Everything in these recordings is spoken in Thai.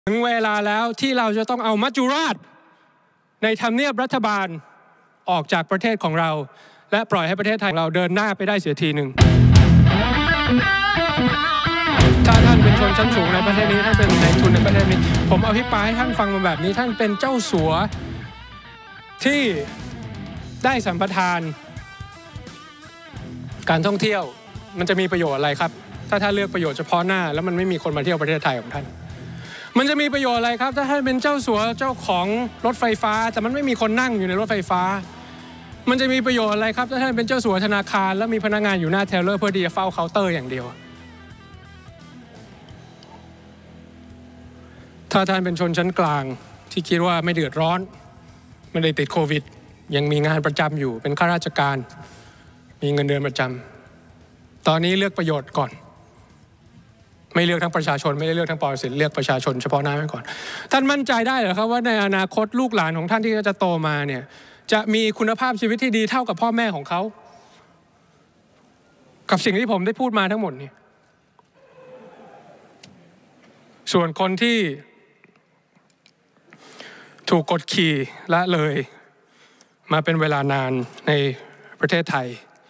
ถึงเวลาแล้วที่เราจะต้องเอามัจจุราชในทำเนียบรัฐบาลออกจากประเทศของเราและปล่อยให้ประเทศไทยเราเดินหน้าไปได้เสียทีหนึ่งถ้าท่านเป็นชนชั้นสูงในประเทศนี้ท่านเป็นนายทุนในประเทศนี้ผมอภิปรายให้ท่านฟังมาแบบนี้ท่านเป็นเจ้าสัวที่ได้สัมปทานการท่องเที่ยวมันจะมีประโยชน์อะไรครับถ้าท่านเลือกประโยชน์เฉพาะหน้าแล้วมันไม่มีคนมาเที่ยวประเทศไทยของท่านมันจะมีประโยชน์อะไรครับถ้าท่านเป็นเจ้าสัวเจ้าของรถไฟฟ้าแต่มันไม่มีคนนั่งอยู่ในรถไฟฟ้ามันจะมีประโยชน์อะไรครับถ้าท่านเป็นเจ้าสัวธนาคารแล้วมีพนักงานอยู่หน้าเทเลอร์เพื่อที่จะเฝ้าเคาน์เตอร์อย่างเดียวถ้าท่านเป็นชนชั้นกลางที่คิดว่าไม่เดือดร้อนไม่ได้ติดโควิดยังมีงานประจำอยู่เป็นข้าราชการมีเงินเดือนประจำตอนนี้เลือกประโยชน์ก่อนไม่เลือกทั้งประชาชนไม่ได้เลือกทั้งปรสิตเลือกประชาชนเฉพาะหน้าไว้ก่อนท่านมั่นใจได้เหรอครับว่าในอนาคตลูกหลานของท่านที่จะโตมาเนี่ยจะมีคุณภาพชีวิตที่ดีเท่ากับพ่อแม่ของเขากับสิ่งที่ผมได้พูดมาทั้งหมดเนี่ยส่วนคนที่ถูกกดขี่ละเลยมาเป็นเวลานานในประเทศไทย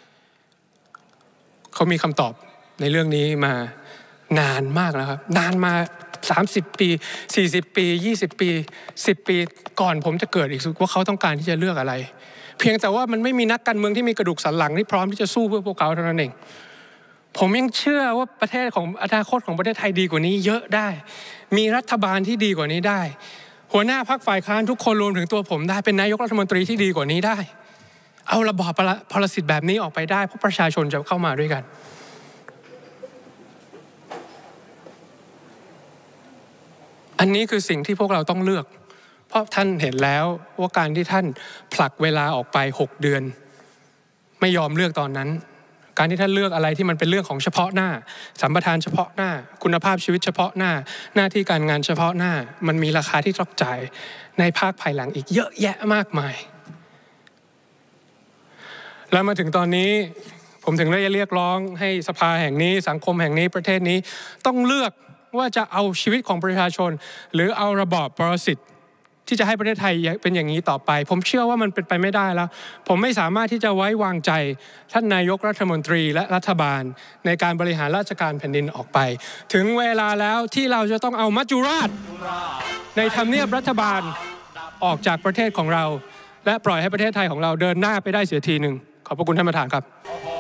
เขามีคำตอบในเรื่องนี้มานานมากแล้วครับนานมา30ปี40ปี20ปี10ปีก่อนผมจะเกิดอีกว่าเขาต้องการที่จะเลือกอะไรเพียงแต่ว่ามันไม่มีนักการเมืองที่มีกระดูกสันหลังที่พร้อมที่จะสู้เพื่อพวกเขาเท่านั้นเองผมยังเชื่อว่าประเทศของอนาคตของประเทศไทยดีกว่านี้เยอะได้มีรัฐบาลที่ดีกว่านี้ได้หัวหน้าพรรคฝ่ายค้านทุกคนรวมถึงตัวผมได้เป็นนายกรัฐมนตรีที่ดีกว่านี้ได้เอาระบอบพลสิทธิ์แบบนี้ออกไปได้เพราะประชาชนจะเข้ามาด้วยกันอันนี้คือสิ่งที่พวกเราต้องเลือกเพราะท่านเห็นแล้วว่าการที่ท่านผลักเวลาออกไป6 เดือนไม่ยอมเลือกตอนนั้นการที่ท่านเลือกอะไรที่มันเป็นเรื่องของเฉพาะหน้าสัมปทานเฉพาะหน้าคุณภาพชีวิตเฉพาะหน้าหน้าที่การงานเฉพาะหน้ามันมีราคาที่ต้องจ่ายในภาคภายหลังอีกเยอะแยะมากมายแล้วมาถึงตอนนี้ผมถึงได้เรียกร้องให้สภาแห่งนี้สังคมแห่งนี้ประเทศนี้ต้องเลือกว่าจะเอาชีวิตของประชาชนหรือเอาระบอบปรสิตที่จะให้ประเทศไทยเป็นอย่างนี้ต่อไปผมเชื่อว่ามันเป็นไปไม่ได้แล้วผมไม่สามารถที่จะไว้วางใจท่านนายกรัฐมนตรีและรัฐบาลในการบริหารราชการแผ่นดินออกไปถึงเวลาแล้วที่เราจะต้องเอามัจจุราชในทำเนียบรัฐบาลออกจากประเทศของเราและปล่อยให้ประเทศไทยของเราเดินหน้าไปได้เสียทีหนึ่งขอบพระคุณท่านประธานครับ